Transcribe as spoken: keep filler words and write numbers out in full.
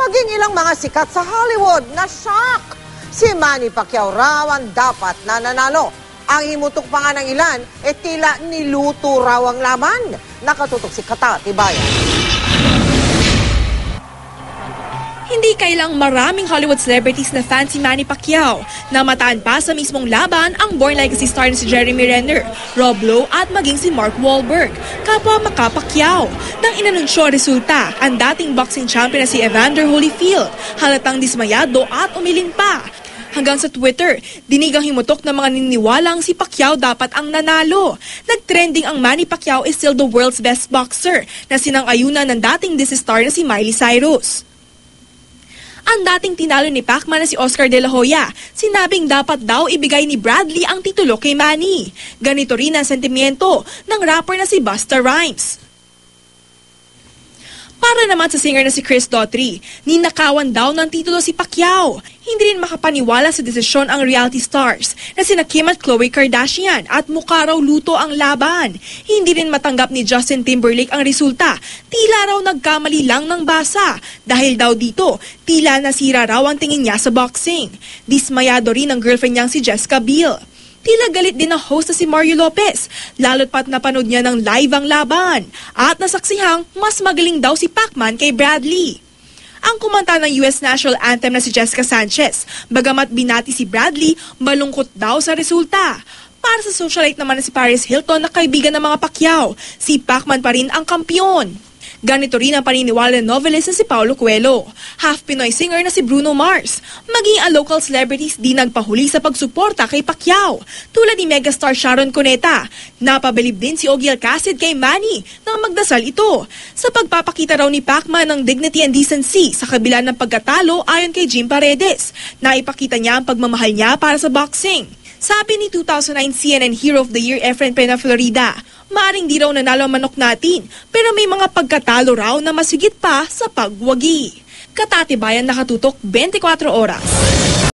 maging ilang mga sikat sa Hollywood na shock. Si Manny Pacquiao raw ang dapat na nanalo. Ang himutok pa nga ng ilan, e tila niluto raw ang laban. Nakatutok si Kata Tibayan. Hindi kailang maraming Hollywood celebrities na fan si Manny Pacquiao. Namataan pa sa mismong laban ang Born Legacy star na si Jeremy Renner, Rob Lowe at maging si Mark Wahlberg, kapwa maka Pacquiao. Nang inanunsyo ang resulta, ang dating boxing champion na si Evander Holyfield halatang dismayado at umiling pa. Hanggang sa Twitter, dinigang himutok ng mga niniwalang si Pacquiao dapat ang nanalo. Nagtrending ang Manny Pacquiao is still the world's best boxer na sinang-ayunan ng dating Disney star na si Miley Cyrus. Ang dating tinalo ni Pacman na si Oscar De La Hoya, sinabing dapat daw ibigay ni Bradley ang titulo kay Manny. Ganito rin ang sentimiento ng rapper na si Busta Rhymes. Para naman sa singer na si Chris Daughtry, ninakawan daw ng titulo si Pacquiao. Hindi rin makapaniwala sa desisyon ang reality stars na sina Kim at Khloe Kardashian at mukha raw luto ang laban. Hindi rin matanggap ni Justin Timberlake ang resulta. Tila raw nagkamali lang ng basa. Dahil daw dito, tila nasira raw ang tingin niya sa boxing. Dismayado rin ang girlfriend niyang si Jessica Biel. Tila galit din ang host na si Mario Lopez, lalo't pat napanood niya ng live ang laban. At nasaksihang mas magaling daw si Pacman kay Bradley. Ang kumanta ng U S National Anthem na si Jessica Sanchez, bagamat binati si Bradley, malungkot daw sa resulta. Para sa socialite naman na si Paris Hilton na kaibigan ng mga Pacquiao, si Pacman pa rin ang kampiyon. Ganito rin ang paniniwala ng novelist na si Paulo Coelho, half-Pinoy singer na si Bruno Mars, maging ang local celebrities di nagpahuli sa pagsuporta kay Pacquiao, tulad ni megastar Sharon Cuneta. Napabilib din si Ogie Alcacid kay Manny nang magdasal ito, sa pagpapakita raw ni Pacman ng dignity and decency sa kabila ng pagkatalo ayon kay Jim Paredes, na ipakita niya ang pagmamahal niya para sa boxing. Sabi ni two thousand nine C N N Hero of the Year Efren Pena Florida, maaring di raw nanalo ang manok natin, pero may mga pagkatalo raw na masigit pa sa pagwagi. Katatibayan, nakatutok twenty-four oras.